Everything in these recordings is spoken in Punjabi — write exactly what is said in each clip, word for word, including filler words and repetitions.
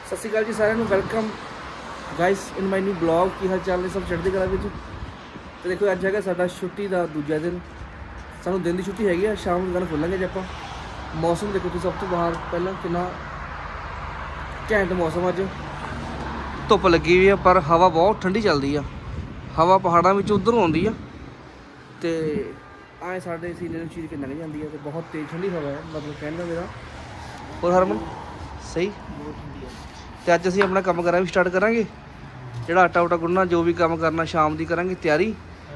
सत श्री अकाल जी सारिਆਂ ਨੂੰ welcome guys in my new blog. ਕੀ ਹਾਲ ਚਾਲ ਨੇ ਸਭ ਚੜ੍ਹਦੀ ਕਲਾ ਵਿੱਚ। ਤੇ ਦੇਖੋ ਅੱਜ ਹੈਗਾ ਸਾਡਾ ਛੁੱਟੀ ਦਾ ਦੂਜਾ ਦਿਨ। ਸਾਨੂੰ ਦਿਨ ਦੀ ਛੁੱਟੀ ਹੈਗੀ ਆ, ਸ਼ਾਮ ਨੂੰ ਦੁਕਾਨ ਖੋਲਾਂਗੇ ਜੇ ਆਪਾਂ। ਮੌਸਮ ਦੇਖੋ ਤੁਸੀਂ ਸਭ ਤੋਂ ਬਾਹਰ ਪਹਿਲਾਂ ਕਿੰਨਾ ਘੈਂਟ ਮੌਸਮ। ਅੱਜ ਧੁੱਪ ਲੱਗੀ ਹੋਈ ਆ ਪਰ ਹਵਾ ਬਹੁਤ ਠੰਡੀ ਚੱਲਦੀ ਆ। ਹਵਾ ਪਹਾੜਾਂ ਵਿੱਚ ਉੱਧਰੋਂ ਆਉਂਦੀ ਆ ਤੇ ਆਏ ਸਾਡੇ ਸੀਨੇ ਨੂੰ ਚੀਰ ਕੇ ਲੰਘ ਜਾਂਦੀ ਆ ਤੇ ਬਹੁਤ ਤੇਜ਼ ਠੰਡੀ ਹਵਾ ਹੈ, ਮਤਲਬ ਕਹਿਣ ਦਾ ਮੇਰਾ। ਹੋਰ ਹਰਮਨ ਸਹੀ। ਤੇ ਅੱਜ ਅਸੀਂ ਆਪਣਾ ਕੰਮ ਕਰਾਂ ਵੀ ਸਟਾਰਟ ਕਰਾਂਗੇ, ਜਿਹੜਾ ਆਟਾ ਉਟਾ ਗੁੰਨਣਾ ਜੋ ਵੀ ਕੰਮ ਕਰਨਾ ਸ਼ਾਮ ਦੀ ਕਰਾਂਗੇ ਤਿਆਰੀ।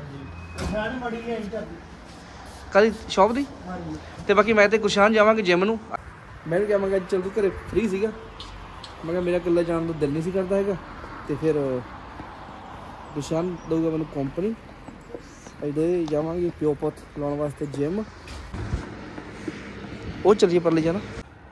ਕਾਹਦੀ ਸ਼ੌਪ ਦੀ। ਤੇ ਬਾਕੀ ਮੈਂ ਤੇ ਗੁਰਸ਼ਾਨ ਜਾਵਾਂਗੇ ਜਿਮ ਨੂੰ। ਮੈਂ ਵੀ ਕਹਾਂਗਾ ਅੱਜ ਚੱਲ ਤੂੰ ਘਰੇ ਫ੍ਰੀ ਸੀਗਾ, ਮੈਂ ਕਿਹਾ ਮੇਰਾ ਇਕੱਲਾ ਜਾਣ ਨੂੰ ਦਿਲ ਨਹੀਂ ਸੀ ਕਰਦਾ ਹੈਗਾ। ਤੇ ਫਿਰ ਗੁਰਸ਼ਾਨ ਦਊਗਾ ਮੈਨੂੰ ਕੰਪਨੀ। ਅਸੀਂ ਦੋਵੇਂ ਜਾਵਾਂਗੇ ਪਿਓ ਪੁੱਤ ਲਾਉਣ ਵਾਸਤੇ ਜਿਮ। ਉਹ ਚੱਲੀਏ ਪਰਲੇ ਜਾਣਾ।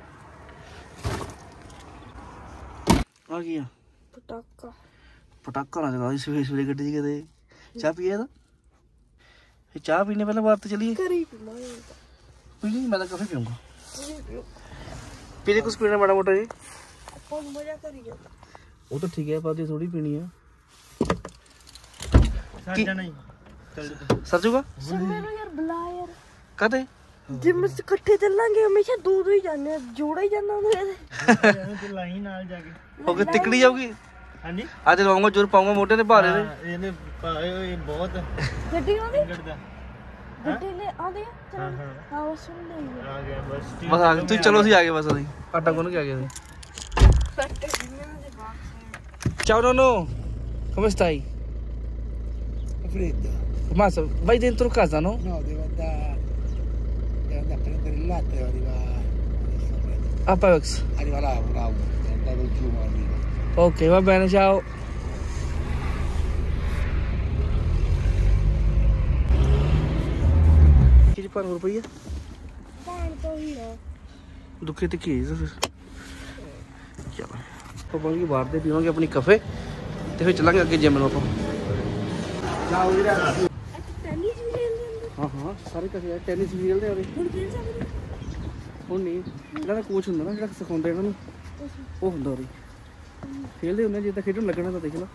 ਆ ਗਿਆ ਪਟਾਕਾ। ਪਟਾਕਾ ਨਾ ਚਲਾ ਸਵੇਰੇ ਸਵੇਰੇ ਗੱਡੀ 'ਚ ਕਿਤੇ। ਚਾਹ ਪੀਏ ਤਾਂ ਚਾਹ ਪੀਣੇ ਪਹਿਲਾਂ ਬਾਹਰ ਤੇ ਚਲੀਏ। ਪੀ ਲਈ, ਮੈਂ ਤਾਂ ਕਾਫੀ ਪੀਊਂਗਾ। ਪੀਲੇ ਕੁਛ ਪੀਣਾ ਮਾੜਾ ਮੋਟਾ ਜੀ। ਉਹ ਤਾਂ ਠੀਕ ਹੈ ਪਰ ਥੋੜੀ ਪੀਣੀ ਆ। ਸਰ ਜੂਗਾ ਕਦੇ ਜਿਮ ਇਕੱਠੇ ਚੱਲਾਂਗੇ। ਹਮੇਸ਼ਾ ਦੋ ਦੋ ਹੀ ਜਾਂਦੇ, ਜੋੜਾ ਹੀ ਜਾਂਦਾ ਹੁੰਦਾ। ਲਾਈਨ ਨਾਲ ਜਾ ਕੇ ਹੋ ਕੇ ਤਿਕੜੀ ਜਾਊਗੀ। ਹਾਂਜੀ ਅੱਜ ਲਵਾਂਗਾ ਜ਼ੋਰ ਪਾਉਂਗਾ ਮੋਢੇ ਤੇ ਭਾਰੇ ਦੇ। ਇਹਨੇ ਪਾਏ ਹੋਏ ਬਹੁਤ ਗੱਡੀ ਆਉਂਦੀ ਗੱਡੀ ਲੈ ਆਉਂਦੇ ਆ। ਹਾਂ ਹਾਂ ਉਹ ਸੁਣ ਲਈ ਆ ਗਿਆ ਬਸ। ਬਸ ਆ ਗਏ ਤੁਸੀਂ, ਚਲੋ ਅਸੀਂ ਆ ਗਏ ਬਸ। ਅਸੀਂ ਆਟਾ ਗੁੰਨ ਕੇ ਆ ਗਏ ਅਸੀਂ। Ciao nonno, come stai? Freddo. Ma vai dentro casa, no? No, devo andare, devo andare a prendere il latte e arriva. A Pavex. Arriva là, un auto, è andato giù ma arriva. Ok, va bene, ciao. Che ci fanno per io? Tanto io. ਦੁੱਖੇ ਤੇ ਕੀ ਹੈ ਫਿਰ। ਚਲੋ ਆਪਾਂ ਵੀ ਬਾਹਰ ਦੇ ਪੀਵਾਂਗੇ ਆਪਣੀ ਕਫੇ ਤੇ ਫਿਰ ਚੱਲਾਂਗੇ ਅੱਗੇ ਜਿਮ ਨੂੰ ਆਪਾਂ। ਹਾਂ ਹਾਂ ਸਾਰੇ ਕਫੇ ਟੈਨਿਸ ਵੀ ਖੇਡਦੇ ਆ ਉਰੇ। ਹੁਣ ਨਹੀਂ, ਇਹਨਾਂ ਦਾ ਕੋਚ ਹੁੰਦਾ ਨਾ ਜਿਹੜਾ ਸਿਖਾਉਂਦਾ ਇਹਨਾਂ ਨੂੰ, ਉਹ ਹੁੰਦਾ ਉਰੇ। ਖੇਡਦੇ ਹੁੰਦੇ ਜੇ ਤਾਂ ਖੇਡਣ ਲੱਗਣਾ ਤਾਂ ਦੇਖ ਲਾ।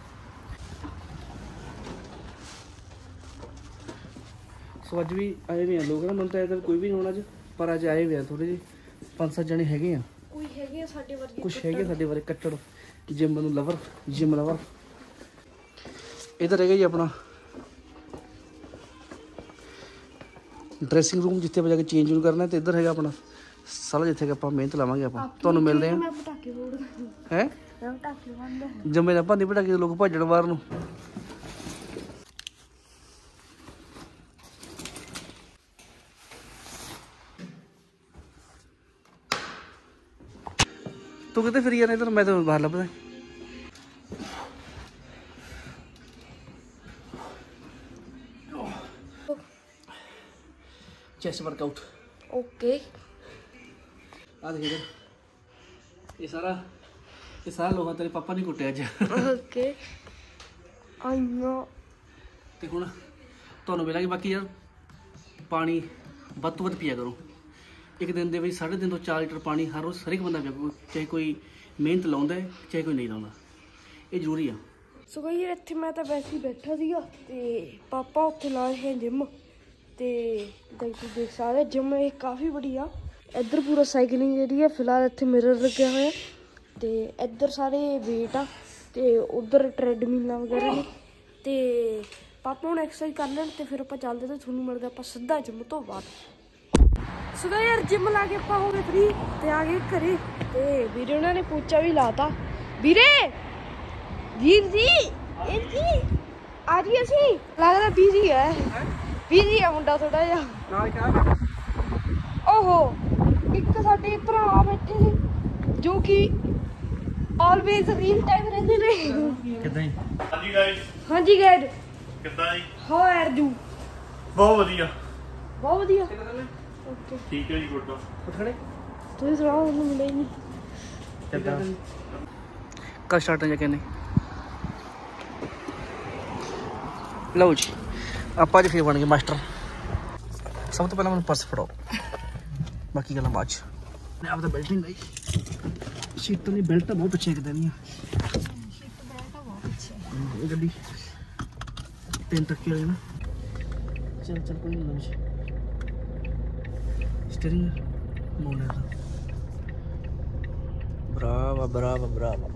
ਸੋ ਅੱਜ ਵੀ ਆਏ ਵੀ ਆ ਲੋਕ ਨਾ, ਮੈਨੂੰ ਤਾਂ ਇੱਧਰ ਕੋਈ ਵੀ ਨਹੀਂ ਹੋਣਾ ਅੱਜ, ਪਰ ਅੱਜ ਆਏ ਵੀ ਆ ਥੋੜ੍ਹੇ ਜਿਹੇ ਪੰਜ ਸੱਤ ਜਣੇ ਹੈਗੇ ਆ। ਕੋਈ ਹੈਗੇ ਆ ਸਾਡੇ ਵਰਗੇ, ਕੁਛ ਹੈਗੇ ਸਾਡੇ ਬਾਰੇ ਕੱਟੜ ਜਿਮ ਨੂੰ ਲਵਰ, ਜਿਮ ਲਵਰ। ਇੱਧਰ ਹੈਗਾ ਜੀ ਆਪਣਾ ਡਰੈਸਿੰਗ ਰੂਮ, ਜਿੱਥੇ ਆਪਾਂ ਜਾ ਕੇ ਚੇਂਜ ਯੂਜ ਕਰਨਾ। ਤੇ ਇੱਧਰ ਹੈਗਾ ਆਪਣਾ ਸਾਲਾ, ਜਿੱਥੇ ਆਪਾਂ ਮਿਹਨਤ ਲਾਵਾਂਗੇ। ਆਪਾਂ ਤੁਹਾਨੂੰ ਮਿਲਦੇ ਹਾਂ। ਹੈ ਜੰਮੇ ਦਾ ਭਾਂਦੀ ਪਟਾਕੇ ਲੋਕ ਭੱਜਣ ਬਾਹਰ ਨੂੰ। ਤੂੰ ਕਿਤੇ ਫਿਰੀ ਜਾਣਾ ਇੱਧਰ, ਮੈਂ ਤਾਂ ਬਾਹਰ ਲੱਭਦਾ। Chest workout okay. ਆ ਦੇਖ ਇੱਧਰ, ਇਹ ਸਾਰਾ ਇਹ ਸਾਰਾ ਲੋਹਾ ਤੇਰੇ ਪਾਪਾ ਨੇ ਕੁੱਟਿਆ ਅੱਜ। Okay I know. ਤੇ ਹੁਣ ਤੁਹਾਨੂੰ ਮਿਲਾਂਗੇ। ਬਾਕੀ ਯਾਰ ਪਾਣੀ ਵੱਧ ਤੋਂ ਵੱਧ ਪੀਆ ਕਰੋ। ਇੱਕ ਦਿਨ ਦੇ ਵਿੱਚ ਸਾਢੇ ਤਿੰਨ ਤੋਂ ਚਾਰ ਲੀਟਰ ਪਾਣੀ ਹਰ ਰੋਜ਼ ਹਰ ਇੱਕ ਬੰਦਾ ਪੀਆ, ਚਾਹੇ ਕੋਈ ਮਿਹਨਤ ਲਾਉਂਦਾ ਹੈ ਚਾਹੇ ਕੋਈ ਨਹੀਂ ਲਾਉਂਦਾ, ਇਹ ਜ਼ਰੂਰੀ ਆ। ਸੋ ਕੋਈ ਇੱਥੇ ਮੈਂ ਤਾਂ ਵੈਸੇ ਹੀ ਬੈਠਾ ਸੀਗਾ ਤੇ ਪਾਪਾ ਉੱਥੇ ਲਾਏ ਹੈ ਜਿਮ। ਤੇ ਦੇਖ ਦੇਖ ਸਕਦੇ ਜਿਮ ਇਹ ਕਾਫੀ ਬੜੀ ਆ। ਇੱਧਰ ਪੂਰਾ ਸਾਈਕਲਿੰਗ ਜਿਹੜੀ ਆ, ਫਿਲਹਾਲ ਇੱਥੇ ਮਿਰਰ ਲੱਗਿਆ ਹੋਇਆ ਤੇ ਇੱਧਰ ਸਾਰੇ ਵੇਟ ਆ ਤੇ ਉੱਧਰ ਟ੍ਰੈਡਮਿਲਾਂ ਵਗੈਰਾ ਨੇ। ਤੇ ਪਾਪਾ ਹੁਣ ਐਕਸਰਸਾਈਜ਼ ਕਰ ਲੈਣ ਤੇ ਫਿਰ ਆਪਾਂ ਚੱਲਦੇ ਤੇ ਤੁਹਾਨੂੰ ਮਿਲਦੇ ਆਪਾਂ ਸਿੱਧਾ ਜਿਮ ਤੋਂ ਬਾਅਦ। ਸੋ ਯਾਰ ਜਿਮ ਲਾ ਕੇ ਆਪਾਂ ਹੋ ਗਏ ਫ੍ਰੀ ਤੇ ਆ ਗਏ ਘਰੇ। ਤੇ ਵੀਰੇ ਉਹਨਾਂ ਨੇ ਪੋਚਾ ਵੀ ਲਾਤਾ। ਵੀਰੇ ਵੀਰ ਜੀ ਵੀਰ ਜੀ ਆ ਜੀ, ਅਸੀਂ ਲੱਗਦਾ ਬਿਜ਼ੀ ਹੈ। ਬਿਜ਼ੀ ਹੈ ਮੁੰਡਾ ਥੋੜਾ ਜਿਹਾ। ਓਹੋ ਇੱਕ ਸਾਡੇ ਭਰਾ ਬੈਠੇ ਨੇ ਜੋ ਕਿ ਆਲਵੇਜ਼ ਰੀਲ ਟਾਈਮ ਰਹਿੰਦੇ ਨੇ। ਕਿੱਦਾਂ ਜੀ? ਹਾਂਜੀ ਗਾਇਸ। ਹਾਂਜੀ ਗਾਇਡ ਕਿੱਦਾਂ ਜੀ? How are you? ਬਹੁਤ ਵਧੀਆ ਬਹੁਤ ਵਧੀਆ। ਓਕੇ ਠੀਕ ਹੈ ਜੀ, ਗੁੱਡ। ਉੱਠਣੇ ਤੁਸੀਂ ਸੁਣਾਓ, ਉਹਨੂੰ ਮਿਲੇ ਨਹੀਂ ਕਿੱਦਾਂ? ਕੱਲ ਸਟਾਰਟ ਹੋ ਜਾ ਕਹਿੰਦੇ। ਲਓ ਜੀ ਆਪਾਂ ਅੱਜ ਫਿਰ ਬਣ ਗਏ ਮਾਸਟਰ। ਸਭ ਤੋਂ ਪਹਿਲਾਂ ਮੈਨੂੰ ਪਰਸ ਫੜਾਓ, ਬਾਕੀ ਗੱਲਾਂ ਬਾਅਦ 'ਚ। ਆਪ ਤਾਂ ਬੈਠਿੰਗ ਗਈ सीटां दी बेल्ट बहुत पिछे एक दिन गड्डी तीन टक्के वाली ना। चल चल कोई नहीं स्टीयरिंग मोड़ने का ब्रावा ब्रावा ब्रावा।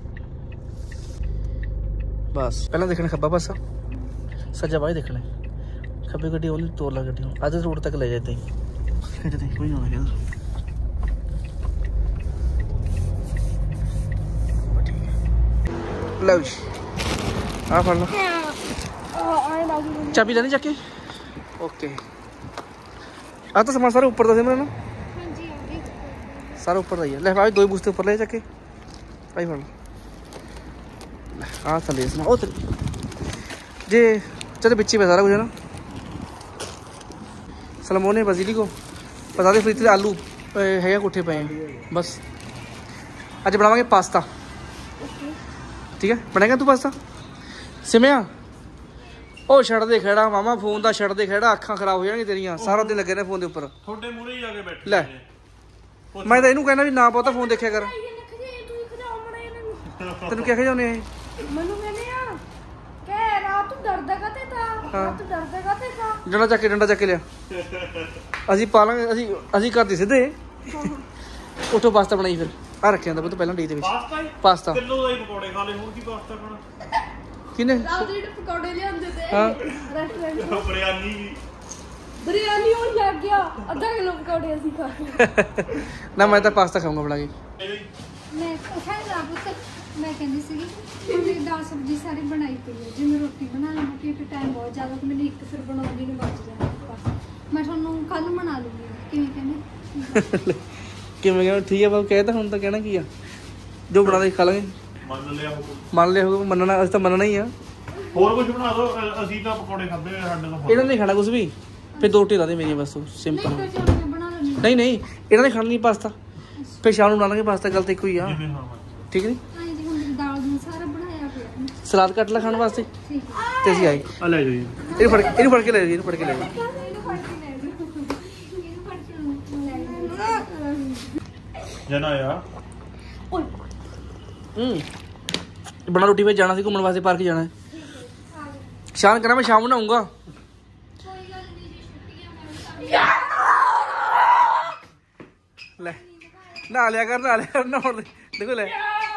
बस पहला देखना खब्बा पासा सज्जा भाई देखना खब्बी गड्डी ओनली तोड़ ला गड्डी आधे रोड तक ले जाते हैं खिंचते कोई नहीं होना लो आ फड़ लो चाबी लेनी जाके ओके आ तो सामान सारे ऊपर था ना सारा ऊपर ही है ले भाई दो ही बूझते ऊपर ले जाके भाई फड़ लो हाँ थले इसमें ओ थले जे चलो बिच्ची पे सारा कुछ है ना सलमोन ने बजीली को बता दे फ्रिज आलू है या कोठे पे हैं बस आज बनावांगे पास्ता ठीक है बनेगा तू पास्ता सिमया ओ छड़ दे खेड़ा मामा फोन दा छड़ दे खेड़ा अखां खराब हो जाएंगी तेरियां सारा दिन लगे ने फोन दे ऊपर थोड़े मूरे ही आके बैठे ले मैं तो इनू कहना भी ना पता फोन देखा कर तेन क्या जाने मनु कहने आ के रात तू डरदा काते था रात तू डरदा काते था डंडा चक के डंडा चक के लिया ਅਸੀਂ ਪਾਲਾਂਗੇ ਅਸੀਂ ਅਸੀਂ ਕਰਦੇ ਸਿੱਧੇ ਉਠੋ ਪਾਸਤਾ ਬਣਾਈ ਫਿਰ ਆ ਰੱਖਿਆ ਹੁੰਦਾ ਪਹਿਲਾਂ ਡੀ ਦੇ ਵਿੱਚ ਪਾਸਤਾ ਹੀ ਪਾਸਤਾ ਕਿਲੋ ਦਾ ਹੀ ਪਕੌੜੇ ਖਾ ਲਏ ਹੁਣ ਕੀ ਪਾਸਤਾ ਖਾਣਾ ਕਿਨੇ ਰਾਤ ਦੇ ਪਕੌੜੇ ਲਿਆਉਂਦੇ ਤੇ ਹਾਂ ਰੈਸਟੋਰੈਂਟ ਬਿਰਿਆਨੀ ਬਿਰਿਆਨੀ ਹੋ ਜਾ ਗਿਆ ਅੱਧਾ ਕਿਲੋ ਪਕੌੜੇ ਅਸੀਂ ਖਾ ਗਏ ਨਾ ਮੈਂ ਤਾਂ ਪਾਸਤਾ ਖਾਊਂਗਾ ਬਣਾ ਕੇ ਮੈਂ ਖਾਈ ਲਾ ਪੁੱਤ ਮੈਂ ਕਹਿੰਦੀ ਸੀਗੀ ਉਹਨੇ ਦਾਲ ਸਬਜ਼ੀ ਸਾਰੀ ਬਣਾਈ ਪਈ ਹੈ ਜੇ ਮੈਂ ਰੋਟੀ ਬਣਾ ਲਵਾਂ ਕਿਉਂਕਿ ਟਾਈਮ ਬਹੁਤ ਜ਼ਿਆਦਾ ਤੇ ਮੈਨੂੰ ਇੱਕ ਫਿਰ ਬਣਾਉਂਦੀ ਨੂੰ ਬਚ ਜਾਣਾ ਮੈਂ ਤੁਹਾਨੂੰ ਕੱਲ ਬਣਾ ਲੂੰਗੀ ਕਿਵੇਂ ਕਹਿੰਦੇ ਕਿਵੇਂ ਕਹਿੰਦਾ ਠੀਕ ਹੈ ਬਾਬੂ ਕਹਿਤਾ ਹੁਣ ਤਾਂ ਕਹਿਣਾ ਕੀ ਆ ਜੋ ਬਣਾ ਦੇ ਖਾ ਲਾਂਗੇ ਮੰਨ ਲਿਆ ਹੁਕਮ ਮੰਨ ਲਿਆ ਹੋਊਗਾ ਮੰਨਣਾ ਅਸੀਂ ਤਾਂ ਮੰਨਣਾ ਹੀ ਆ ਹੋਰ ਕੁਝ ਬਣਾ ਦੋ ਅਸੀਂ ਤਾਂ ਪਕੌੜੇ ਖਾਦੇ ਹੋਏ ਸਾਡੇ ਤੋਂ ਇਹਨਾਂ ਨੇ ਖਾਣਾ ਕੁਝ ਵੀ ਫਿਰ ਦੋ ਢੇਲਾ ਦੇ ਮੇਰੀਆਂ ਬਸ ਸਿੰਪਲ ਨਹੀਂ ਤਾਂ ਮੈਂ ਬਣਾ ਲੈਂਦੀ ਨਹੀਂ ਨਹੀਂ ਇਹਨਾਂ ਨੇ ਖਾਣਾ ਨਹੀਂ ਪਾਸਤਾ ਫਿਰ ਸ਼ਾਮ ਨੂੰ ਬਣਾ ਲਾਂਗੇ ਪਾਸਤਾ ਗੱਲ ਤਾਂ ਇੱਕੋ ਹੀ ਆ ਜਿਵੇਂ ਹਾਂ ਠੀਕ ਨਹੀਂ ਹਾਂ ਜੀ ਹੁਣ ਦਾਲ ਨੂੰ ਸਾਰਾ ਬਣਾਇਆ ਪਿਆ ਸਲਾਦ ਕੱਟ ਲਾ ਖਾਣ ਵਾਸਤੇ ਠੀਕ ਹੈ ਤੇ ਅਸੀਂ ਆਏ ਆ ਲੈ ਜਾਈਏ ਇਹਨੂੰ ਫੜ ਕੇ ਇਹਨੂੰ ਫੜ ਕੇ ਲੈ ਜਾਓ ਇਹਨੂੰ ਫੜ ਕੇ ਲੈ ਜਾਓ ਇਹਨੂੰ ਫੜ ਕੇ ਲੈ ਜਾਓ ਇਹਨੂੰ ਫੜ ਕੇ ਲੈ ਜਾਓ ਜਨਾ ਆ ਹੂੰ ਬਣਾ ਰੋਟੀ ਵੇ ਜਾਣਾ ਸੀ ਘੁੰਮਣ ਵਾਸਤੇ ਪਾਰਕ ਜਾਣਾ ਹੈ ਸ਼ਾਮ ਕਰਾਂ ਮੈਂ ਸ਼ਾਮ ਨੂੰ ਆਉਂਗਾ ਕੋਈ ਗੱਲ ਨਹੀਂ ਜੀ ਛੁੱਟੀਆਂ ਮੈਂ ਲੈ ਨਹਾ ਲਿਆ ਕਰ ਨਹਾ ਲਿਆ ਕਰ ਨਹਾਉਣ ਦੇ ਦੇਖੋ ਲੈ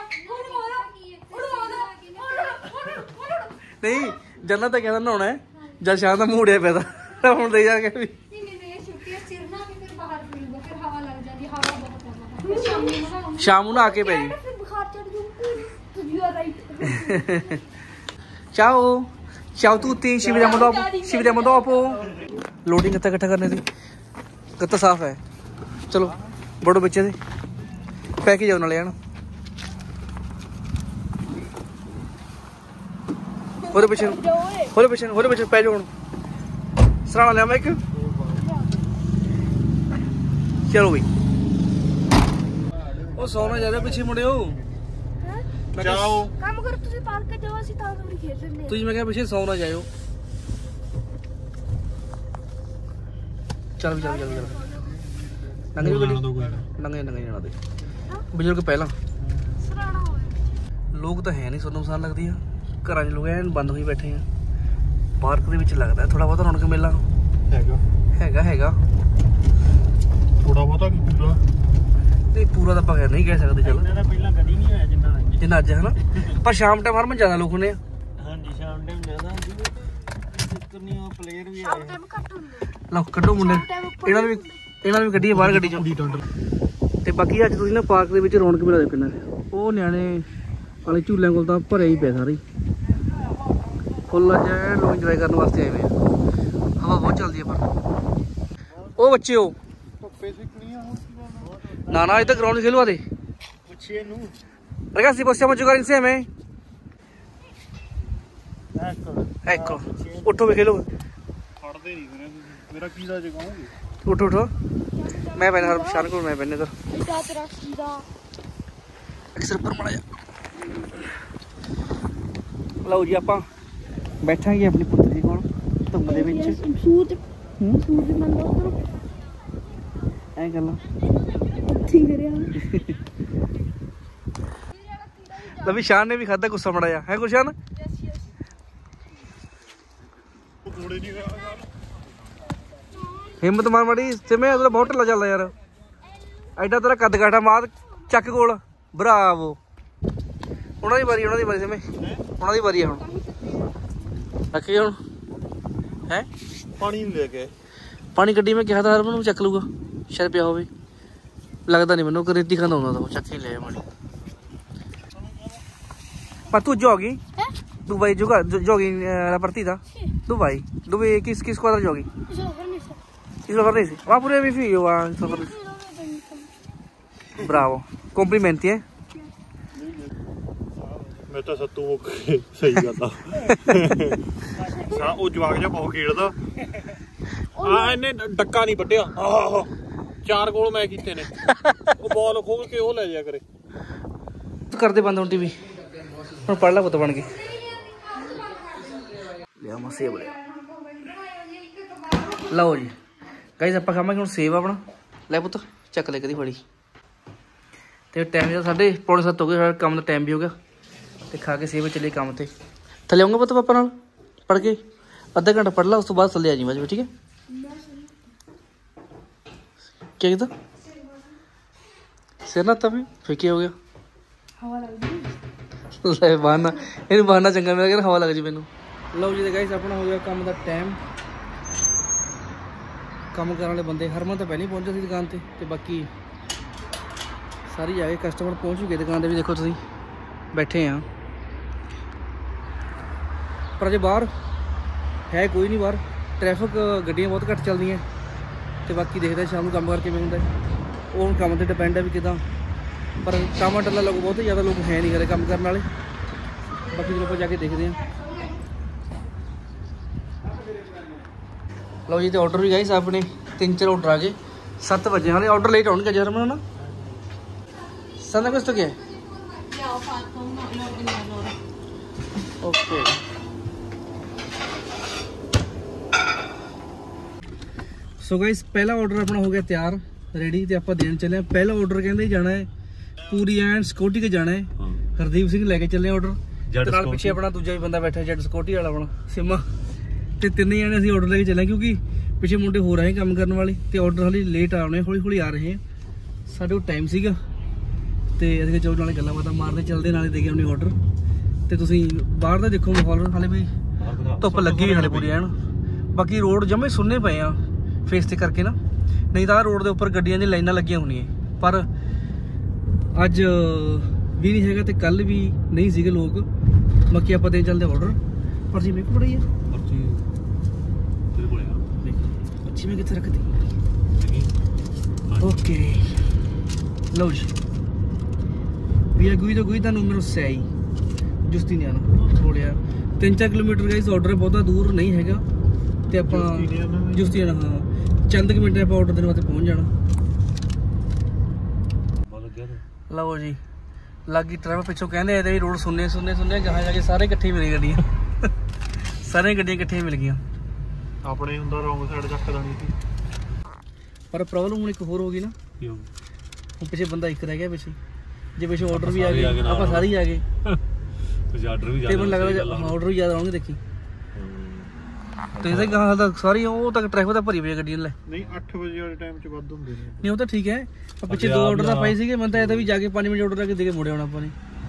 ਨਹੀਂ ਜੰਨਾ ਤਾਂ ਕਹਿੰਦਾ ਨਹਾਉਣਾ ਹੈ ਜਦ ਸ਼ਾਮ ਦਾ ਮੂੜਿਆ ਪਿਆ ਤਾਂ ਹੁਣ ਦੇ ਜਾ ਕੇ ਵੀ ਨਹੀਂ ਨਹੀਂ ਛੁੱਟੀਆਂ ਸਿਰਨਾ ਵੀ ਫਿਰ ਬਾਹਰ ਪੀਊਗਾ ਫਿਰ ਹਵਾ ਲੱਗ ਜਾਂਦੀ ਹਵਾ ਬਹੁਤ ਹੈ ਸ਼ਾਮ ਨੂੰ ਬਣਾਉਂਗੀ ਸ਼ਾਮ ਨੂੰ ਨਹਾ ਕੇ ਪੈ ਜੀ ਫਿਰ ਬੁਖਾਰ ਚੜ ਜੂ you are right ciao ciao tutti ci vediamo dopo ci vediamo dopo loading गत्ता इकट्ठा करने दी गत्ता साफ है चलो बड़ो बच्चे दे पैके जाओ नाले ना होरे पीछे होरे पीछे होरे पीछे पै जाओ सराना लिया मैं एक चलो भाई ओ सोना जा रहा पीछे मुड़े हो ਜਾਓ ਕੰਮ ਕਰੋ ਤੁਸੀਂ ਪਾਰਕ ਤੇ ਜਾਓ ਅਸੀਂ ਤਾਂ ਥੋੜੀ ਖੇਡ ਲੈਂਦੇ ਤੁਸੀਂ ਮੈਂ ਕਿਹਾ ਪਿੱਛੇ ਸੌ ਨਾ ਜਾਇਓ ਚੱਲ ਵੀ ਚੱਲ ਚੱਲ ਚੱਲ ਨੰਗੇ ਗੱਡੀ ਨੰਗੇ ਨੰਗੇ ਜਾਣਾ ਦੇ ਬਜ਼ੁਰਗ ਪਹਿਲਾਂ ਸਰਾਣਾ ਹੋਵੇ ਲੋਕ ਤਾਂ ਹੈ ਨਹੀਂ ਸਾਨੂੰ ਨੁਕਸਾਨ ਲੱਗਦੀ ਆ ਘਰਾਂ 'ਚ ਲੋਕ ਐਨ ਬੰਦ ਹੋਈ ਬੈਠੇ ਆ ਪਾਰਕ ਦੇ ਵਿੱਚ ਲੱਗਦਾ ਥੋੜਾ ਬਹੁਤਾ ਰੌਣਕ ਮੇਲਾ ਹੈਗਾ ਹੈਗਾ ਹੈਗਾ ਥੋੜਾ ਬਹੁਤਾ ਕੀ ਪੂਰਾ ਨਹੀਂ ਪੂਰਾ ਤਾਂ ਆਪਾਂ ਨਹੀਂ ਕਹਿ ਸਕਦੇ ਚੱਲ ਇਹਨਾਂ ਦਾ ਪਹਿਲਾਂ ਕਦੀ ਨਹੀਂ ਹੋਇਆ ਜਿੰਨਾ ਜਿੰਨਾ ਅੱਜ ਹਨਾ ਪਰ ਸ਼ਾਮ ਟਾਈਮ ਹਰਮਨ ਜ਼ਿਆਦਾ ਲੋਕ ਹੁੰਦੇ ਆ ਹਾਂਜੀ ਸ਼ਾਮ ਟਾਈਮ ਜ਼ਿਆਦਾ ਹੁੰਦੀ ਹੈ ਚੱਕਰ ਨਹੀਂ ਉਹ ਪਲੇਅਰ ਵੀ ਆਏ ਟਾਈਮ ਘੱਟ ਹੁੰਦੇ ਲਓ ਕੱਢੋ ਮੁੰਡੇ ਇਹਨਾਂ ਨੂੰ ਵੀ ਇਹਨਾਂ ਨੂੰ ਵੀ ਕੱਢੀਏ ਬਾਹਰ ਗੱਡੀ ਚੋਂ ਤੇ ਬਾਕੀ ਅੱਜ ਤੁਸੀਂ ਨਾ ਪਾਰਕ ਦੇ ਵਿੱਚ ਰੌਣਕ ਮੇਲਾ ਦੇਖਣਾ ਉਹ ਨਿਆਣੇ ਵਾਲੇ ਝੂਲਿਆਂ ਕੋਲ ਤਾਂ ਭਰਿਆ ਹੀ ਪਿਆ ਸਾਰੇ ਫੁੱਲ ਅੱਜ ਲੋਕ ਇੰਜੋਏ ਕਰਨ ਵਾਸਤੇ ਆਏ ਹੋਏ ਆ ਹਵਾ ਬਹੁਤ ਚੱਲਦੀ ਹੈ ਪਰ ਉਹ ਬੱਚੇ ਉਹ ਧੁੱਪੇ ਸਿੱਕਣੀ ਆ ਨਾ ਨਾ ਇਹ ਤਾਂ ਗਰਾਊਂਡ ਖੇਲਵਾ ਦੇ ਪੁੱਛੇ ਨੂੰ Ragazzi, possiamo giocare insieme? ecco Ecco, ਉੱਠੋ ਵੇ ਖੇਲੋ ਫੜਦੇ ਨਹੀਂ ਫਿਰ ਮੇਰਾ ਕੀ ਦਾ ਜਗਾਉਂਗੇ ਉੱਠੋ ਉੱਠੋ ਮੈਂ ਪੈਣਾ ਹਰ ਸ਼ਾਨ ਕੋਲ ਮੈਂ ਪੈਣੇ ਤਾਂ ਇਦਾਂ ਤੇਰਾ ਸੀਦਾ ਅਕਸਰ ਪਰ ਮੜਾ ਜਾ ਲਓ ਜੀ ਆਪਾਂ ਬੈਠਾਂਗੇ ਆਪਣੀ ਪੁੱਤਰੀ ਕੋਲ ਧੁੱਪ ਦੇ ਵਿੱਚ ਸੂਤ ਹੂੰ ਸੂਤ ਮੰਨ ਲਓ ਉਧਰ ਐ ਗੱਲਾਂ ਠੀਕ ਕਰਿਆ ਲੈ ਵੀ ਸ਼ਾਨ ਨੇ ਵੀ ਖਾਦਾ ਗੁੱਸਾ ਮੜਾ ਜਾ ਹੈ ਗੁਸ਼ਾਨ। ਹਿੰਮਤ ਮਾਰ ਮੜੀ ਸਿਮੇ ਉਹਦਾ ਬਹੁਤ ਢਿੱਲਾ ਚੱਲਦਾ ਯਾਰ। ਐਡਾ ਤੇਰਾ ਕੱਦ ਕਾਠਾ ਮਾਰ ਚੱਕ ਕੋਲ ਬਰਾਵੋ। ਉਹਨਾਂ ਦੀ ਵਾਰੀ ਉਹਨਾਂ ਦੀ ਵਾਰੀ ਸਿਮੇ ਉਹਨਾਂ ਦੀ ਵਾਰੀ ਆ ਹੁਣ। ਰੱਖੀ ਹੁਣ ਹੈ ਪਾਣੀ ਨੂੰ ਲੈ ਕੇ ਪਾਣੀ ਗੱਡੀ ਮੈਂ ਕਿਹਾ ਤਾਂ ਹਰਮਨ ਨੂੰ ਚੱਕ ਲੂਗਾ ਸ਼ਾਇਦ ਪਿਆ ਹੋਵੇ ਲੱਗਦਾ ਨਹੀਂ ਮੈਨੂੰ ਰੇਤੀ ਖਾਂਦਾ ਹੁੰਦਾ ਤਾਂ ਚੱਕ ਹੀ ਲੈ ਪਾਣੀ। ਪਰ ਤੂੰ ਜੋਗੀ तू भाई जो jogging la partita? Tu vai? Dove chi, chi squadra giochi? Isola Farnese. Ma pure mio figlio va in Isola Farnese. Bravo. Complimenti eh. ਮੈਂ ਤਾਂ ਸੱਤੂ ਮੁੱਕ ਸਹੀ ਗੱਲ ਆ। ਸਾ ਉਹ ਜਵਾਕ ਜਿਹਾ ਬਹੁਤ ਖੇਡਦਾ ਆ ਇਹਨੇ ਡੱਕਾ ਨਹੀਂ ਵੱਢਿਆ ਆਹ ਚਾਰ ਗੋਲ ਮੈਂ ਕੀਤੇ ਨੇ। ਉਹ ਬਾਲ ਖੋਲ ਕੇ ਉਹ ਲੈ ਜਾਇਆ ਕਰੇ। ਕਰਦੇ ਬੰਦ ਹੁਣ ਟੀਵੀ ਹੁਣ ਪੜ ਲਾ ਪੁੱਤ ਬਣ ਕੇ ਲਿਆ ਮਾ ਸੇਬ ਲਿਆ। ਲਓ ਜੀ ਗਾਇਸ ਆਪਾਂ ਖਾਵਾਂਗੇ ਹੁਣ ਸੇਬ ਆਪਣਾ। ਲੈ ਪੁੱਤ ਚੱਕ ਲੈ ਕਦੀ ਫੜੀ ਤੇ ਟਾਈਮ ਜਿਹੜਾ ਸਾਡੇ ਪੌਣੇ ਸੱਤ ਹੋ ਗਏ। ਸਾਡਾ ਕੰਮ ਦਾ ਟਾਈਮ ਵੀ ਹੋ ਗਿਆ ਤੇ ਖਾ ਕੇ ਸੇਬ ਚੱਲੇ ਕੰਮ ਤੇ। ਥੱਲੇ ਆਉਂਗਾ ਪੁੱਤ ਪਾਪਾ ਨਾਲ ਪੜ ਕੇ ਅੱਧਾ ਘੰਟਾ ਪੜ ਲਾ ਉਸ ਤੋਂ ਬਾਅਦ ਥੱਲੇ ਆ ਜੀ ਮੈਂ ਠੀਕ ਹੈ। ਕੀ ਕੀਤਾ ਸਿਰ ਨਾ ਤਵੇਂ ਫਿਰ ਕੀ ਹੋ ਗਿਆ? ਹਵਾ ਲੱਗਦੀ ਲੈ ਬਹਾਨਾ ਇਹਨੂੰ ਬਹਾਨਾ ਚੰਗਾ ਮਿਲ ਗਿਆ ਹਵਾ ਲੱਗ ਜੀ ਮੈਨੂੰ। ਲਓ ਜੀ ਗਾਇਸ ਆਪਣਾ ਹੋ ਗਿਆ ਕੰਮ ਦਾ ਟਾਈਮ। ਕੰਮ ਕਰਨ ਵਾਲੇ ਬੰਦੇ ਹਰਮਨ ਤਾਂ ਪਹਿਲਾਂ ਹੀ ਪਹੁੰਚਿਆ ਸੀ ਦੁਕਾਨ ਤੇ ਤੇ ਬਾਕੀ ਸਾਰੇ ਆ ਗਏ ਕਸਟਮਰ ਪਹੁੰਚ ਵੀ ਗਏ ਦੁਕਾਨ ਤੇ ਵੀ ਦੇਖੋ ਤੁਸੀਂ ਬੈਠੇ ਆ। ਪਰ ਅਜੇ ਬਾਹਰ ਹੈ ਕੋਈ ਨਹੀਂ ਬਾਹਰ ਟ੍ਰੈਫਿਕ ਗੱਡੀਆਂ ਬਹੁਤ ਘੱਟ ਚੱਲਦੀਆਂ ਤੇ ਬਾਕੀ ਦੇਖਦੇ ਸ਼ਾਮ ਨੂੰ ਕੰਮ ਕਰਕੇ ਕਿਵੇਂ ਹੁੰਦਾ ਉਹ ਹੁਣ ਕੰਮ ਤੇ ਡਿਪੈਂਡ ਹੈ ਵੀ ਕਿੱਦਾਂ। ਪਰ ਟਮਾਟਰ ਲਾ ਲੋਕ ਬਹੁਤ ਜ਼ਿਆਦਾ ਲੋਕ ਹੈ ਨਹੀਂ ਕਰੇ ਕੰਮ ਕਰਨ ਵਾਲੇ। ਬਾਕੀ ਜਦੋਂ ਆਪਾਂ ਜਾ ਕੇ ਦੇਖਦੇ ਹਾਂ। ਲਓ ਜੀ ਤੇ ਆਰਡਰ ਵੀ ਗਾਇਸ ਆਪਣੇ ਤਿੰਨ ਚਾਰ ਆਰਡਰ ਆ ਗਏ। ਸੱਤ ਵਜੇ ਹਾਲੇ ਆਰਡਰ ਲੇਟ ਆਉਣਗੇ ਜਰਮਨ ਨਾ ਸੰਦਾ questo che è? Ja, ho fatto un ordine allora. Okay so guys ਪਹਿਲਾ ਆਰਡਰ ਆਪਣਾ ਹੋ ਗਿਆ ਤਿਆਰ ਰੈਡੀ ਤੇ ਆਪਾਂ ਦੇਣ ਚੱਲੇ ਆ। ਪਹਿਲਾ ਆਰਡਰ ਕਹਿੰਦੇ ਜਾਣਾ ਹੈ ਪੂਰੀ ਐਂਡ ਸਿਕਿਉਰਿਟੀ ਕੇ ਜਾਣਾ ਹੈ। ਹਰਦੀਪ ਸਿੰਘ ਲੈ ਕੇ ਚੱਲੇ ਆਰਡਰ ਤੇ ਨਾਲ ਪਿੱਛੇ ਆਪਣਾ ਦੂਜਾ ਵੀ ਬੰਦਾ ਬੈਠਾ ਜੈਟ ਸਿਕਿਉਰਿਟੀ ਵਾਲਾ ਆਪਣਾ ਸਿਮਾ ਤੇ ਤਿੰਨੇ ਜਣੇ ਅਸੀਂ ਆਰਡਰ ਲੈ ਕੇ ਚੱਲੇ ਕਿਉਂਕਿ ਪਿੱਛੇ ਮੁੰਡੇ ਹੋ ਰਹੇ ਕੰਮ ਕਰਨ ਵਾਲੇ ਤੇ ਆਰਡਰ ਹਾਲੇ ਲੇਟ ਆਉਣੇ ਹੌਲੀ ਹੌਲੀ ਆ ਰਹੇ ਆ। ਸਾਡੇ ਕੋਲ ਟਾਈਮ ਸੀਗਾ ਤੇ ਅਸੀਂ ਚੌੜ ਨਾਲੇ ਗੱਲਾਂ ਬਾਤਾਂ ਮਾਰਦੇ ਚੱਲਦੇ ਨਾਲੇ ਦੇ ਕੇ ਆਉਣੇ ਆਰਡਰ। ਤੇ ਤੁਸੀਂ ਬਾਹਰ ਦਾ ਦੇਖੋ ਮਾਹੌਲ ਹਾਲੇ ਵੀ ਧੁੱਪ ਲੱਗੀ ਵੀ ਹਾਲੇ ਪੂਰੀ ਐਨ। ਬਾਕੀ ਰੋਡ ਜਮੇ ਸੁੰਨੇ ਪਏ ਆ ਫੇਸ ਤੇ ਕਰਕੇ ਨਾ ਨਹੀਂ ਤਾਂ ਰੋਡ ਦੇ ਉੱਪਰ ਗੱਡੀਆਂ ਦੀਆਂ ਲਾਈਨਾਂ ਲੱਗੀਆਂ ਹੋਣੀਆਂ ਪਰ ਅੱਜ ਵੀ ਨਹੀਂ ਹੈਗਾ ਤੇ ਕੱਲ ਵੀ ਨਹੀਂ ਸੀਗੇ ਲੋਕ। ਬਾਕੀ ਆਪਾਂ ਦੇ ਚੱਲਦੇ ਆਰਡਰ ਪਰ ਜੀ ਮੇਰੇ ਕੋਲ ਬੜੀ ਆ ਪਰਚੀ ਮੈਂ ਕਿੱਥੇ ਰੱਖਦੀ ਓਕੇ। ਲਓ ਜੀ via Guido Guida numero sei Giustiniano ਥੋੜ੍ਹਾ ਤਿੰਨ ਚਾਰ ਕਿਲੋਮੀਟਰ ਗਾਇਸ ਆਰਡਰ ਬਹੁਤਾ ਦੂਰ ਨਹੀਂ ਹੈਗਾ ਤੇ ਆਪਾਂ ਜੁਸਟੀਨੀਆਨੋ ਹਾਂ ਚੰਦ ਕੁ ਮਿੰਟ ਆਪਾਂ ਆਰਡਰ ਦੇਣ ਵਾਸਤੇ ਪਹੁੰਚ ਜਾਣਾ। ਲਓ ਜੀ ਲੱਗੀ ਟਰੈਫਿਕ ਪਿੱਛੋਂ ਕਹਿੰਦੇ ਇਹਦੇ ਵੀ ਰੋਡ ਸੁਣਨੇ ਸੁਣਨੇ ਸੁਣਨੇ ਜਹਾਂ ਜਾ ਕੇ ਸਾਰੇ ਇਕੱਠੇ ਮਿਲ ਗੱਡੀਆਂ ਸਾਰੀਆਂ ਗੱਡੀਆਂ ਇਕੱਠੀਆਂ ਮਿਲ ਗਈਆਂ। ਆਪਣੇ ਹੁੰਦਾ ਰੌਂਗ ਸਾਈਡ ਚੱਕ ਦੇਣੀ ਸੀ ਪਰ ਪ੍ਰੋਬਲਮ ਹੁਣ ਇੱਕ ਹੋਰ ਹੋ ਗਈ ਨਾ ਹੁਣ ਪਿੱਛੇ ਬੰਦਾ ਇੱਕ ਰਹਿ ਗਿਆ ਪਿੱਛੇ ਜੇ ਪਿੱਛੇ ਆਰਡਰ ਵੀ ਆ ਗਏ ਆਪਾਂ ਸਾਰੇ ਹੀ ਆ ਗਏ ਆਰਡਰ ਵੀ ਤੇ ਮੈਨੂੰ ਲੱਗਦਾ ਆਰਡਰ ਵੀ ਜ਼ਿਆਦਾ ਆਉਣਗੇ ਦੇਖੀ ਤੇ ਇਹਦੇ ਗਾਹਾਂ ਤੱਕ ਸਾਰੀ ਉਹ ਤੱਕ ਟ੍ਰੈਫਿਕ ਤਾਂ ਭਰੀ ਪਈ ਗੱਡੀਆਂ ਲੈ ਨਹੀਂ ਅੱਠ ਵਜੇ ਵਾਲੇ ਟਾਈਮ ਚ ਵੱਧ ਹੁੰਦੇ ਨੇ ਨਹੀਂ ਉਹ ਤਾਂ ਠੀਕ ਹੈ ਪਿੱਛੇ ਦੋ ਆਰਡਰ ਤਾਂ ਪਾਈ ਸੀਗੇ ਮੈਂ ਤਾਂ ਇਹਦਾ ਵੀ ਜਾ ਕੇ ਪੰਜ ਮਿੰਟ ਆਰਡਰ ਕਰਕੇ ਦੇ ਕੇ ਮੁੜੇ ਆਉਣਾ ਆਪਾਂ ਨੇ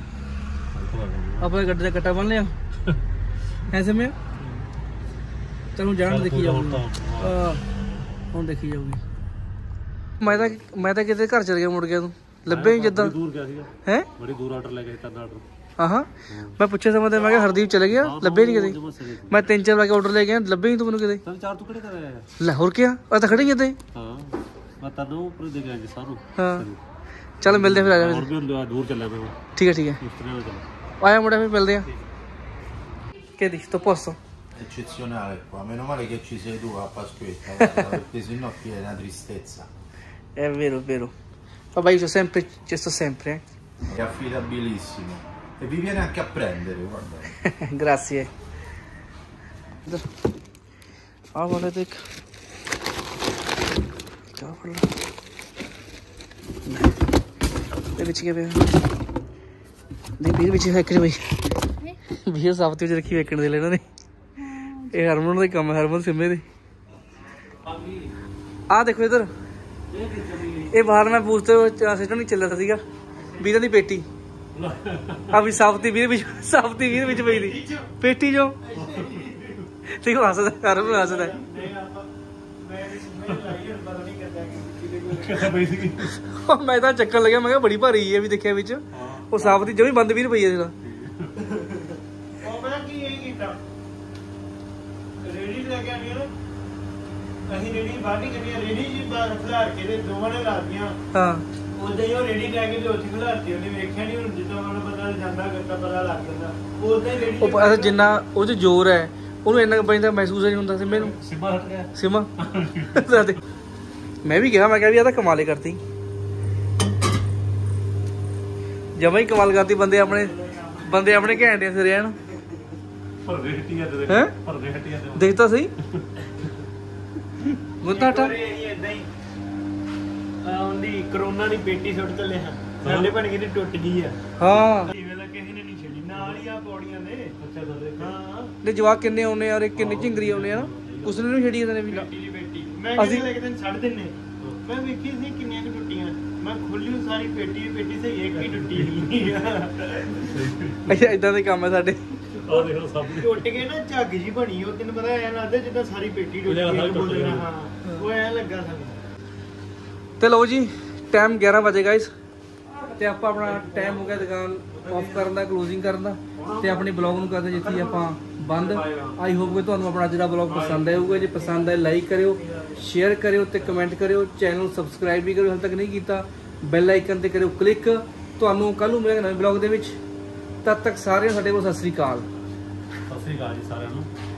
ਆਪਾਂ ਗੱਡੀ ਦਾ ਕੱਟਾ ਬੰਨ ਲਿਆ ਐਸੇ ਮੈਂ ਚਲੋ ਜਾਣ ਦੇਖੀ ਜਾਊਗੀ ਹੁਣ ਦੇਖੀ ਜਾਊਗੀ। ਮੈਂ ਤਾਂ ਮੈਂ ਤਾਂ ਕਿਤੇ ਘਰ ਚਲ ਗਿਆ ਮੁੜ ਗਿਆ ਤੂੰ ਲੱਭੇ ਜਿੱਦਾਂ ਦੂਰ ਗਿਆ ਸੀਗਾ ਹੈ ਬੜੀ ਦੂਰ ਆਰਡਰ ਲੈ ਕੇ ਤਾਂ ਆਰਡਰ ਹਾਂ ਹਾਂ ਮੈਂ ਪੁੱਛਿਆ ਸਮਾਂ ਤੇ ਮੈਂ ਕਿਹਾ ਹਰਦੀਪ ਚਲੇ ਗਿਆ ਲੱਭੇ ਨਹੀਂ ਕਿਤੇ ਮੈਂ ਤਿੰਨ ਚਾਰ ਵਾਰ ਆਰਡਰ ਲੈ ਗਿਆ ਲੱਭੇ ਨਹੀਂ ਤੂੰ ਮੈਨੂੰ ਕਿਤੇ ਤਾਂ ਚਾਰ ਟੁਕੜੇ ਕਰ ਆਇਆ ਲੈ ਹੋਰ ਕੀ ਆ ਤਾਂ ਖੜੇ ਹੀ ਤੇ ਹਾਂ ਮੈਂ ਤੈਨੂੰ ਉੱਪਰ ਦੇ ਗਿਆ ਜੀ ਸਾਰੂ ਹਾਂ ਚੱਲ ਮਿਲਦੇ ਫਿਰ ਆ ਜਾ ਹੋਰ ਵੀ ਦੂਰ ਚੱਲਿਆ ਮੈਂ ਠੀਕ ਹੈ ਠੀਕ ਹੈ ਮਿਸਤਰੀਆਂ ਨਾਲ ਚੱਲ ਆਇਆ ਮੁੰਡਾ ਫਿਰ ਮਿਲਦੇ ਆ che dici sto posto? Eccezionale qua, meno male che ci sei tu a Pasquetta, guarda, perché sennò qui è una tristezza. È vero, è vero. Vabbè, io c'ho sempre, ci sto sempre, eh. È affidabilissimo. E vi viene anche a prendere, guarda. Grazie. Ah, volete che... Cavolo. Deve ci capire. ਨਹੀਂ ਵੀਰ ਵਿੱਚ ਵੇਖਣ ਬਈ ਵੀਰ ਸਾਫਤੀ ਵਿੱਚ ਰੱਖੀ ਵੇਖਣ ਦੇ ਲੈ ਇਹਨਾਂ ਨੇ ਇਹ ਹਰਮਨ ਦਾ ਕੰਮ ਹੈ ਹਰਮਨ ਸਿੰਮੇ ਦੇ ਆ ਦੇਖੋ ਇਧਰ ਇਹ ਬਾਹਰ ਮੈਂ ਪੂਛਤੇ ਸਿਸਟਮ ਨਹੀਂ ਚੱਲਿਆ ਸੀਗਾ ਵੀਰਾਂ ਦੀ ਪੇਟੀ ਆ ਵੀ ਸਾਫਤੀ ਵੀਰ ਵਿੱਚ ਸਾਫਤੀ ਵੀਰ ਵਿੱਚ ਪਈ ਦੀ ਪੇਟੀ ਜੋ ਤੇ ਹੱਸਦਾ ਹਰਮਨ ਹੱਸਦਾ ਮੈਂ ਤਾਂ ਚੱਕਣ ਲੱਗਿਆ ਮੈਂ ਕਿਹਾ ਬੜੀ ਭਾਰੀ ਹੈ ਵੀ ਦੇਖਿਆ ਵਿੱਚ ਉਹ ਸਾਫਤੀ ਜਮੀ ਬੰਦ ਵੀਰ ਪਈ ਹੈ ਜਿਹੜਾ ਰੇੜੀ ਲੈ ਕੇ ਆਣੀ ਨਾ ਅਸੀਂ ਰੇੜੀ ਬਾਹਰ ਕੱਢੀ ਰੇੜੀ ਜੀ ਬਾਹਰ ਖਿਲਾਰ ਕੇ ਤੇ ਦੋਵਾਂ ਨੇ ਲਾਤੀਆਂ ਹਾਂ ਉਦੋਂ ਹੀ ਉਹ ਰੇੜੀ ਲੈ ਕੇ ਤੇ ਉੱਥੇ ਖਿਲਾਰਤੀ ਉਹਨੇ ਵੇਖਿਆ ਨਹੀਂ ਹੁਣ ਜਿੱਦਾਂ ਉਹਨੂੰ ਪਤਾ ਜਾਂਦਾ ਕਰਤਾ ਪਤਾ ਲੱਗ ਜਾਂਦਾ ਉਦੋਂ ਹੀ ਰੇੜੀ ਉਹ ਜਿੰਨਾ ਉਹ 'ਚ ਜ਼ੋਰ ਹੈ ਉਹਨੂੰ ਇੰਨਾ ਪੈਂਦਾ ਮਹਿਸੂਸ ਨਹੀਂ ਹੁੰਦਾ ਸਿੰਮੇ ਨੂੰ ਸਿਮਾ ਹਟ ਗਿਆ ਸਿਮਾ ਮੈਂ ਵੀ ਕਿਹਾ ਮੈਂ ਕਿਹਾ ਵੀ ਆ ਤਾਂ ਕਮਾਲੇ ਕਰਤੀ ਜਮਾ ਹੀ ਕਮਾਲ ਕਰਤੀ ਬੰਦੇ ਆਪਣੇ ਬੰਦੇ ਆਪਣੇ ਘੈਂਟੇ ਸਿਰ ਰਹਿਣ ਭਰਦੇ ਹੱਟੀਆਂ ਤੇ ਹੈ ਭਰਦੇ ਹੱਟੀਆਂ ਤੇ ਦੇਖਤਾ ਸਹੀ ਗੁੱਤਾਟਾ ਇਦਾਂ ਹੀ ਆਉਂਦੀ ਕਰੋਨਾ ਦੀ ਪੇਟੀ ਸੁੱਟ ਚੱਲੇ ਹਾਂ ਸਾਡੇ ਬਣ ਕੇ ਟੁੱਟ ਗਈ ਆ ਹਾਂ ਜਿਵੇਂ ਲੱਗੇ ਕਿਸੇ ਨੇ ਨਹੀਂ ਛੱਡੀ ਨਾਲ ਹੀ ਆ ਪੌੜੀਆਂ ਦੇ ਅੱਛਾ ਤਾਂ ਹਾਂ ਤੇ ਜਵਾਕ ਕਿੰਨੇ ਆਉਨੇ ਆ ਔਰ ਕਿੰਨੇ ਝਿੰਗਰੀ ਆਉਨੇ ਆ ਕੁਛ ਨੇ ਨਹੀਂ ਛੱਡੀ ਇਹਨੇ ਵੀ ਪੇਟੀ ਦੀ ਪੇਟੀ ਮੈਂ ਕਿਹਾ ਇੱਕ ਦਿਨ ਛੱਡ ਦਿੰਨੇ ਮੈਂ ਵੇਖੀ ਸੀ ਕਿੰਨੀਆਂ ਕਿ ਟੁੱਟੀਆਂ ਮੈਂ ਖੋਲੀ ਸਾਰੀ ਪੇਟੀ ਦੀ ਪੇਟੀ ਸੇ ਇੱਕ ਹੀ ਟੁੱਟੀ ਨਹੀਂ ਅੱਛਾ ਇਦਾਂ ਦੇ ਕੰਮ ਹੈ ਸਾਡੇ ਆ ਦੇਖੋ ਸਭ ਟੁੱਟ ਗਏ ਨਾ ਝੱਗ ਜੀ ਬਣੀ ਉਹ ਤੈਨੂੰ ਪਤਾ ਐ ਲੱਗਦਾ ਜਿੱਦਾਂ ਸਾਰੀ ਪੇਟੀ ਟੁੱਟ ਗਈ ਹਾਂ ਉਹ ਐ ਲੱਗਾ ਸਾਨੂੰ ਤੇ ਲਓ ਜੀ ਟਾਈਮ ਗਿਆਰਾਂ ਵਜੇ ਗਾਇਸ ਤੇ ਆਪਾਂ ਆਪਣਾ ਟਾਈਮ ਹੋ ਗਿਆ ਦੁਕਾਨ ਆਫ ਕਰਨ ਦਾ ਕਲੋਜ਼ਿੰਗ ਕਰਨ ਦਾ ਤੇ ਆਪਣੀ ਬਲੌਗ ਨੂੰ ਕਰਦੇ ਜਿੱਥੇ ਆਪਾਂ ਬੰਦ ਆਈ ਹੋਪ ਕਿ ਤੁਹਾਨੂੰ ਆਪਣਾ ਅੱਜ ਦਾ ਬਲੌਗ ਪਸੰਦ ਆਊਗਾ ਜੇ ਪਸੰਦ ਆਏ ਲਾਈਕ ਕਰਿਓ ਸ਼ੇਅਰ ਕਰਿਓ ਤੇ ਕਮੈਂਟ ਕਰਿਓ ਚੈਨਲ ਸਬਸਕ੍ਰਾਈਬ ਵੀ ਕਰਿਓ ਹਾਲੇ ਤੱਕ ਨਹੀਂ ਕੀਤਾ ਬੈਲ ਆਈਕਨ ਤੇ ਕਰਿਓ ਕਲਿੱਕ ਤੁਹਾਨੂੰ ਕੱਲ ਨੂੰ ਮਿਲਾਂਗੇ ਨਵੇਂ ਬਲੌਗ ਦੇ ਵਿੱਚ ਤਦ ਤੱਕ ਸਾਰਿਆਂ ਸਾਡੇ ਕੋਲ ਸਤਿ ਸ੍ਰੀ ਅਕਾਲ ਸਤਿ ਸ੍ਰੀ ਅਕਾਲ ਜੀ ਸਾਰਿਆਂ ਨੂੰ